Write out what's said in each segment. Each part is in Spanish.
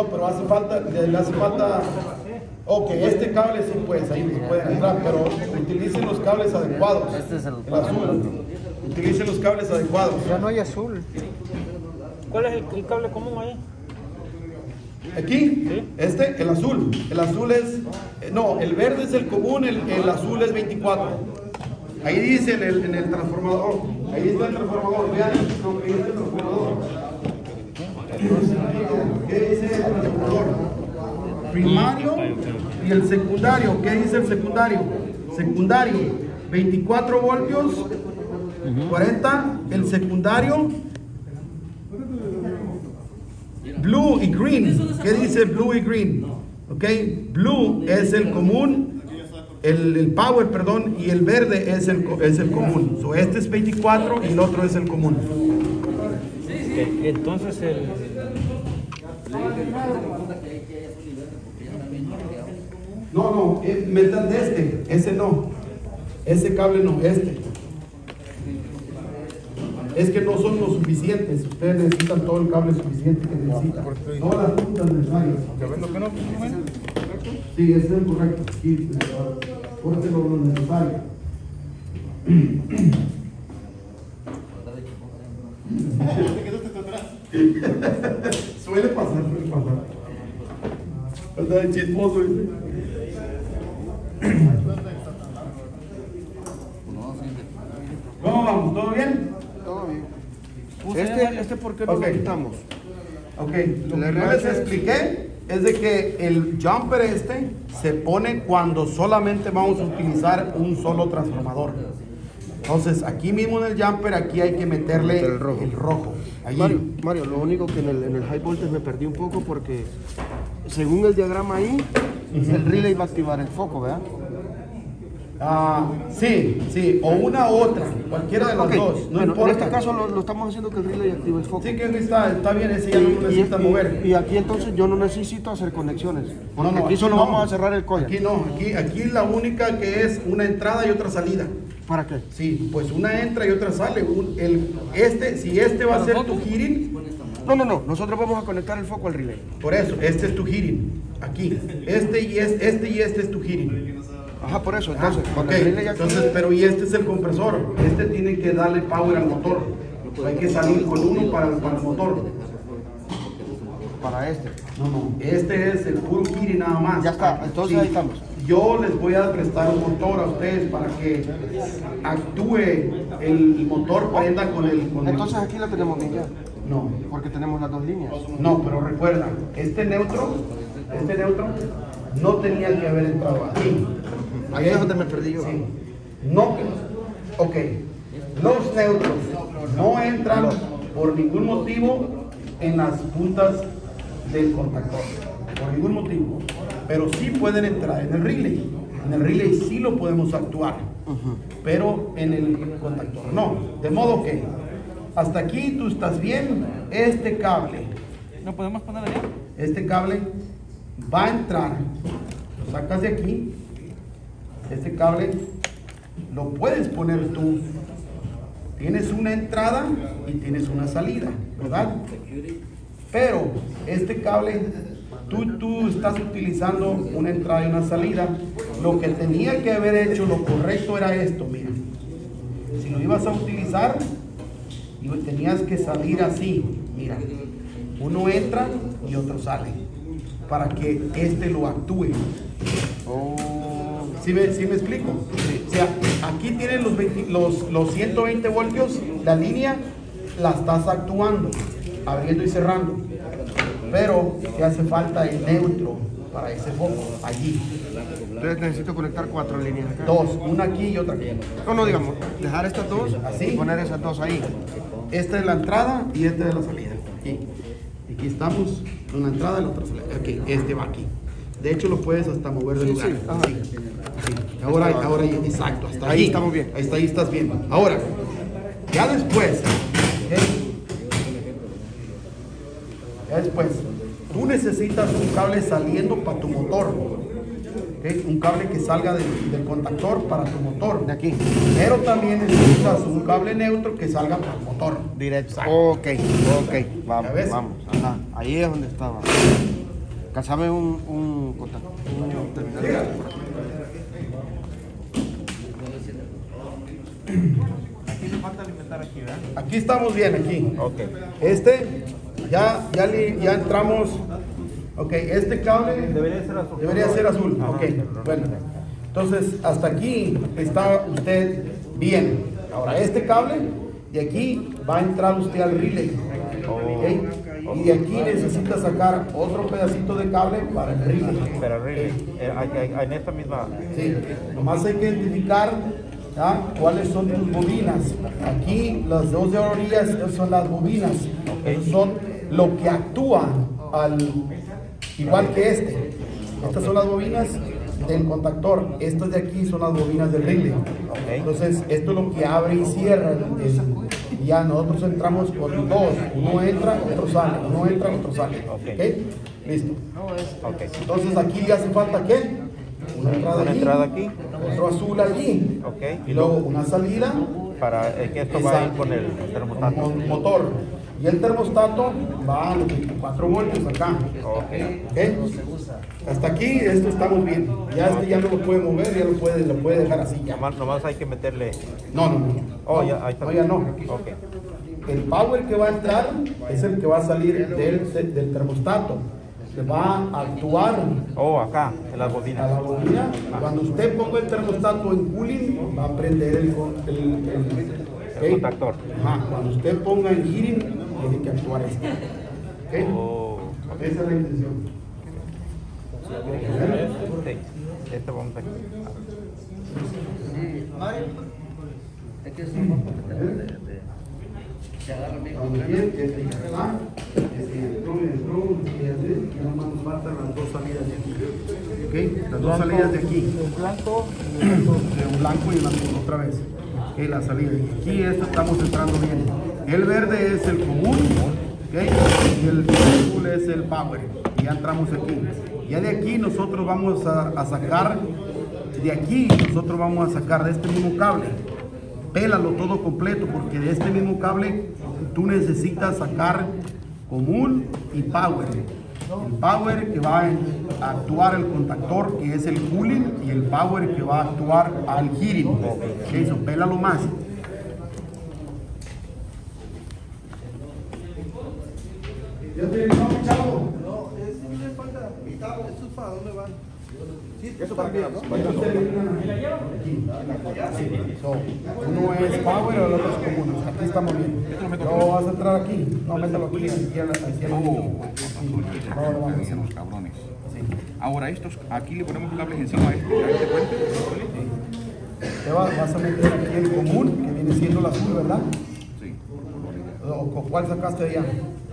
No, pero le hace falta. Ok, este cable sí, pues ahí se puede entrar, pero utilicen los cables adecuados. Este es el azul. Utilicen los cables adecuados. Ya no hay azul. ¿Cuál es el cable común ahí? Aquí, ¿Sí? el azul. El azul es. No, el verde es el común, el azul es 24. Ahí dice en el transformador. Ahí está el transformador. Vean lo que dice el transformador. ¿Qué dice el transformador? Primario y el secundario. ¿Qué dice el secundario? Secundario, 24 voltios, 40. El secundario, blue y green. ¿Qué dice blue y green? Ok, blue es el común, el power, perdón, y el verde es el común. So, este es 24 y el otro es el común. Entonces No, metan de ese no, ese cable no, este. Es que no son lo suficientes, ustedes necesitan todo el cable suficiente que necesitan. Todas las puntas necesarias. Sí, ese es el correcto. Sí, corte lo necesario. Suele pasar. Anda de chismoso. ¿Cómo vamos? ¿Todo bien? Todo bien. Este ¿por qué no Ok. lo quitamos? Ok, lo que yo les expliqué es de que el jumper se pone cuando solamente vamos a utilizar un solo transformador. Entonces, aquí mismo en el jumper, aquí hay que meterle el rojo. Allí. Mario, lo único que en el high voltage me perdí un poco porque según el diagrama ahí, el relay va a activar el foco, ¿verdad? Sí, o una u otra, cualquiera de las dos, no bueno, importa. en este caso lo estamos haciendo que el relay active el foco. Sí, que está bien, ese ya no lo necesita mover. Y aquí entonces yo no necesito hacer conexiones, porque No, aquí solo no. vamos a cerrar el collar. Aquí no, aquí la única que es una entrada y otra salida. ¿Para qué? Sí, pues una entra y otra sale. Si este va a ser tu heating, No, nosotros vamos a conectar el foco al relay. por eso, este es tu heating. Aquí, este y este es tu heating. Ajá, por eso, entonces, Ok, cuando el relay entonces, pero y este es el compresor. Este tiene que darle power al motor. Hay que salir con uno para el motor. para este. No, este es el puro heating nada más. Ya está, entonces ahí estamos. Yo les voy a prestar un motor a ustedes para que actúe el motor, prenda con el... Entonces aquí lo tenemos bien ya, No, porque tenemos las dos líneas. no, pero recuerda, este neutro no tenía que haber entrado aquí. Ahí es donde me perdí yo. Sí. No, ok. Los neutros no entran por ningún motivo en las puntas del contactor. Por ningún motivo. Pero sí pueden entrar en el relay. En el relay sí lo podemos actuar. Pero en el contactor no. De modo que hasta aquí tú estás bien. Este cable. ¿No podemos poner allá? Este cable va a entrar. Lo sacas de aquí. Este cable lo puedes poner tú. Tienes una entrada y tienes una salida, ¿verdad? Pero este cable, tú estás utilizando una entrada y una salida. Lo que tenía que haber hecho, lo correcto era esto, mira. Si lo ibas a utilizar, tenías que salir así, mira. Uno entra y otro sale, para que este lo actúe. ¿Sí me explico? O sea, aquí tienen los 120 voltios, la línea la estás actuando, abriendo y cerrando. Pero te hace falta el neutro para ese foco, allí. Entonces necesito conectar 4 líneas acá. Dos, una aquí y otra aquí. No, digamos, dejar estas dos Así. y poner esas dos ahí. Esta es la entrada y esta es la salida. Aquí estamos, una entrada y la otra salida. Ok, este va aquí. De hecho, lo puedes hasta mover de lugar. sí, ajá. Sí. Ahora, exacto, hasta Ahí ahí. estamos bien. Ahí estás bien. Ahora, ya después, tú necesitas un cable saliendo para tu motor. ¿Ok? Un cable que salga del contactor para tu motor. De aquí. Pero también necesitas un cable neutro que salga para el motor. Directo. Exacto. Ok, vamos, ¿Ya ves? vamos. Ajá, ahí es donde estaba. Cazame un contacto. Un terminal. Aquí le falta alimentar aquí, ¿verdad? Aquí estamos bien, aquí. Ok. Ya entramos. Ok, este cable Debería ser azul. debería ser azul. Ajá. Ok, bueno. Entonces, hasta aquí está usted bien. Ahora, este cable, de aquí va a entrar usted al relay. ¿Ok? Y de aquí necesita sacar otro pedacito de cable para el relay. Pero en esta misma. Sí, nomás hay que identificar, ¿ya?, cuáles son tus bobinas. Aquí las dos de orillas son las bobinas. Esos son lo que actúa igual que este. Estas son las bobinas del contactor. Estas de aquí son las bobinas del relay. Entonces, esto es lo que abre y cierra. Y ya nosotros entramos con dos. Uno entra, otro sale. Uno entra, otro sale. ¿Ok? Listo. Entonces, aquí le hace falta ¿qué? Una entrada aquí, otro azul allí. Y luego una salida Para que esto va a ir con el termostato. Motor. Y el termostato va a los 24 voltios acá. ¿Ok? Hasta aquí esto estamos bien. Ya ya no lo puede mover, ya lo puede dejar así ya. Nomás hay que meterle. No. Oh, ya, ahí está. No, ya no. Ok. El power que va a entrar es el que va a salir del termostato. Que va a actuar Oh, acá, en las a bobinas. la bobina. Cuando usted ponga el termostato en cooling, va a prender el contactor. Ajá. Cuando usted ponga en heating, tiene que actuar esto. ¿Ok? Oh, Esa es la intención. sí. Este vamos aquí. Vamos bien, este ya está. Este entró, y nomás nos faltan las dos salidas de aquí. ¿Ok? Las dos salidas de aquí. Un blanco. Un blanco y un azul otra vez. Ok, la salida. Y aquí estamos entrando bien. El verde es el común, ¿ok? Y el azul es el power. Y ya entramos aquí. Ya de aquí nosotros vamos a sacar, de aquí nosotros vamos a sacar de este mismo cable. Pélalo todo completo, porque de este mismo cable tú necesitas sacar común y power. El power que va a actuar el contactor, que es el cooling, y el power que va a actuar al heating. Ok, eso, pélalo más. ¿Ya terminó, chavo? No, sí le falta. ¿Esto es para dónde van? Sí, Eso también, ¿no? Uno es power y el otro es común. Aquí estamos bien. No vas a entrar aquí. No, métalo aquí. Los cabrones. Ahora estos, aquí le ponemos cables encima a este puente. Te vas a meter aquí el común, que viene siendo el azul, ¿verdad? Sí. ¿O cuál sacaste allá?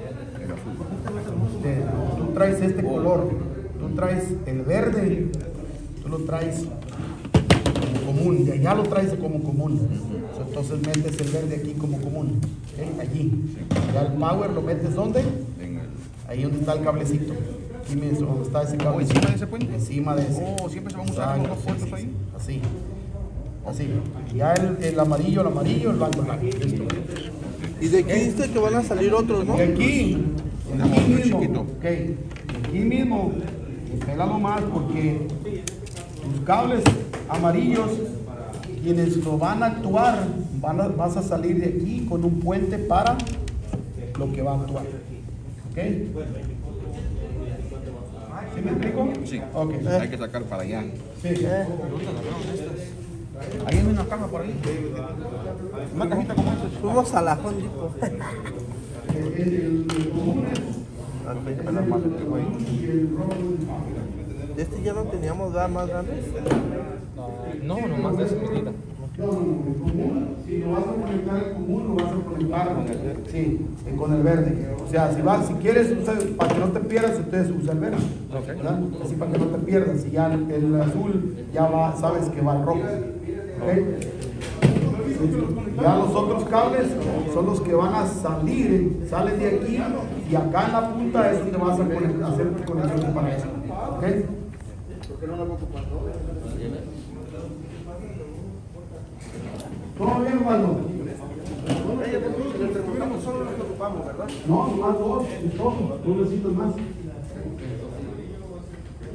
Tú traes este color. Tú traes el verde. Tú lo traes como común. De allá lo traes como común. Entonces metes el verde aquí como común. ¿Okay? Allí. Ya el power lo metes ¿dónde? Ahí donde está el cablecito. Aquí mismo, donde está ese cable. ¿Encima de ese puente? Encima de ese. Oh, siempre se van a usar los dos puertos ahí. Así. Así. Ya el amarillo, el blanco, el blanco. Listo. Y de aquí dice que van a salir otros, ¿no? Y aquí mismo. chiquito. Ok. Aquí mismo. Pélalo más porque tus cables amarillos, quienes lo van a actuar, vas a salir de aquí con un puente para lo que va a actuar. ¿Ok? ¿Sí me explico? Sí. Ok. Hay que sacar para allá. Sí. Ahí hay una caja por ahí. Una cajita como esta. Fuimos a la Hondipo. Este ya no teníamos más grandes. No, nomás de esa medida. Si lo vas a conectar el común, lo vas a conectar con el verde. O sea, si quieres usar, para que no te pierdas, entonces usa el verde. ¿Verdad? Así para que no te pierdas. Si ya el azul ya va, sabes que va al rojo. ¿Okay? Ya los otros cables son los que van a salir, salen de aquí y acá en la punta es donde vas a hacer tu conexión para eso. ¿Ok? ¿Todo bien, Osvaldo? Solo nos ocupamos, ¿verdad? No, más dos, es todo. No necesitas más.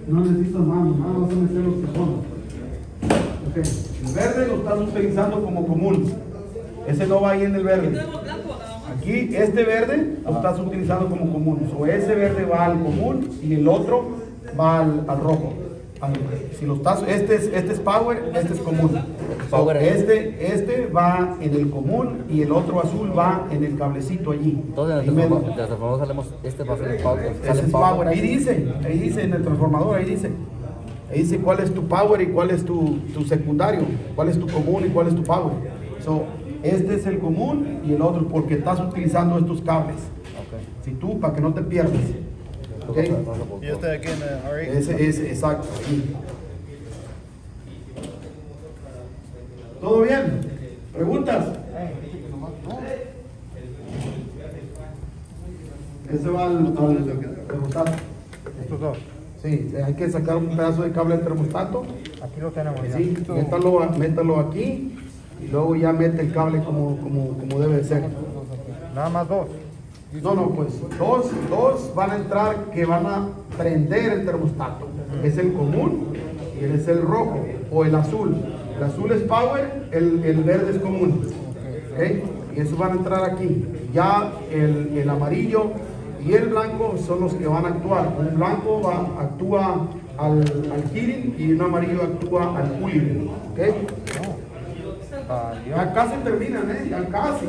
No necesitas mano, nada más son los que son. Ok, el verde lo estás utilizando como común. Ese no va ahí en el verde. Aquí, este verde lo estás utilizando como común. O ese verde va al común y el otro va al rojo. Si lo estás, este es power, este es común. Power. Este va en el común y el otro azul va en el cablecito allí. Entonces en el transformador salemos, este va a ser el power. Ese es power, ahí dice en el transformador, ahí dice cuál es tu power y cuál es tu secundario, cuál es tu común y cuál es tu power. So, este es el común y el otro porque estás utilizando estos cables. Okay. Si tú, para que no te pierdas. Okay. Y este de aquí en el R8. Ese, exacto. Ahí. ¿Todo bien? ¿Preguntas? Ese va al termostato. Estos dos. Sí, hay que sacar un pedazo de cable del termostato. Aquí lo tenemos ya. Sí, métalo aquí y luego ya mete el cable como debe de ser. Nada más dos. No, pues dos van a entrar que van a prender el termostato. Es el común y es el rojo o el azul. El azul es power, el verde es común. ¿Okay? Y esos van a entrar aquí. Ya el amarillo y el blanco son los que van a actuar. Un blanco actúa al heating y un amarillo actúa al cooling. ¿Okay? Ya casi terminan, ya casi.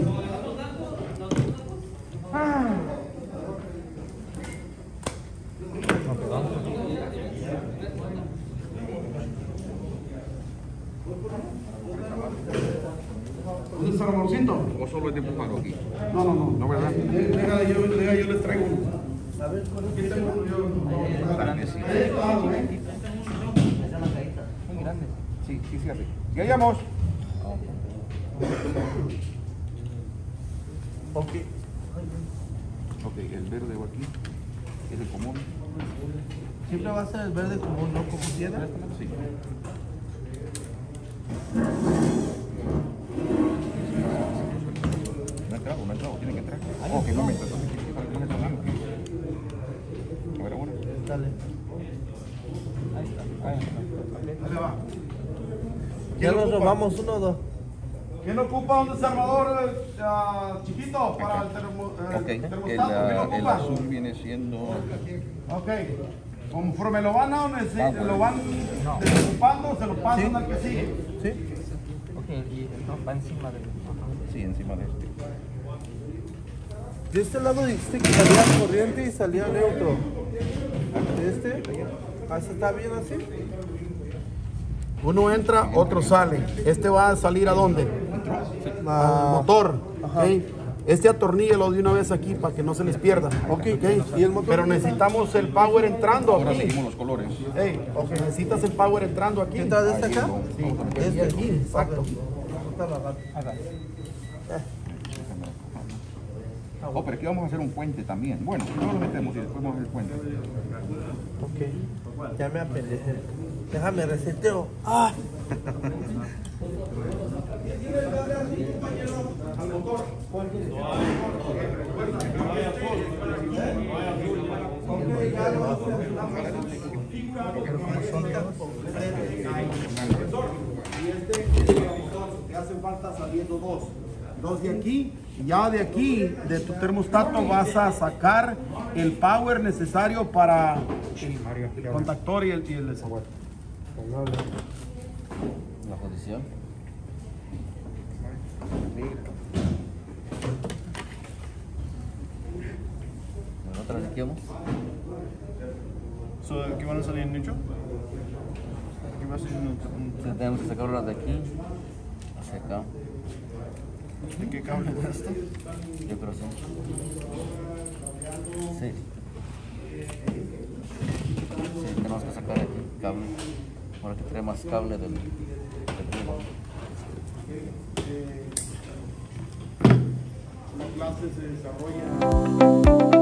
¿Dónde está el amorcito? ¿O solo es de empujarlo aquí? No. No, ¿verdad? Deja, yo les traigo uno. A ver, aquí tengo uno yo. Grandecito. Muy grande. Sí, así. Ya llegamos. Ok, el verde va aquí. Es el común. Siempre va a ser el verde común, ¿no? Como piedra. Sí. No ha entrado, tiene que entrar. Ok, un momento, entonces tiene que estar con esta mano. A ver, ahora. Dale. Ahí va. Ya nos robamos uno o dos. ¿Quién ocupa un desarmador chiquito para el Ok, termostato? ¿Quién lo el ocupa? azul viene siendo... Ok. Conforme lo van desocupando, se lo pasan al que sigue. ¿Sí? Ok, y no, va encima del... Sí, encima de este. De este lado dijiste que salía corriente y salía neutro. De este, ¿así está bien así? Uno entra, otro sale. Este va a salir ¿a dónde? Al motor. ¿Okay? Este atorníllalo de una vez aquí para que no se les pierda. Ok. ¿Okay? ¿Y el motor? Pero necesitamos el power entrando Ahora aquí. seguimos los colores. Ey, necesitas el power entrando aquí. ¿Entra de este acá? Sí, Este. aquí, exacto. Oh, pero aquí vamos a hacer un puente también. Bueno, no lo metemos y después vamos a hacer el puente. Ok. Ya me apendejé. Déjame reseteo. ¡Ah! Y este te hace falta saliendo dos de aquí. Ya de aquí, de tu termostato, vas a sacar el power necesario para el contactor y el La posición. Nosotros chequeamos. ¿Aquí van a salir nicho? Aquí va a salir Entonces tenemos que sacarlo de aquí hacia acá. ¿De qué cable es esto? Yo creo que sí. Sí. Sí, tenemos que sacar aquí cable. Para que trae más cable del tubo. las clases se desarrollan.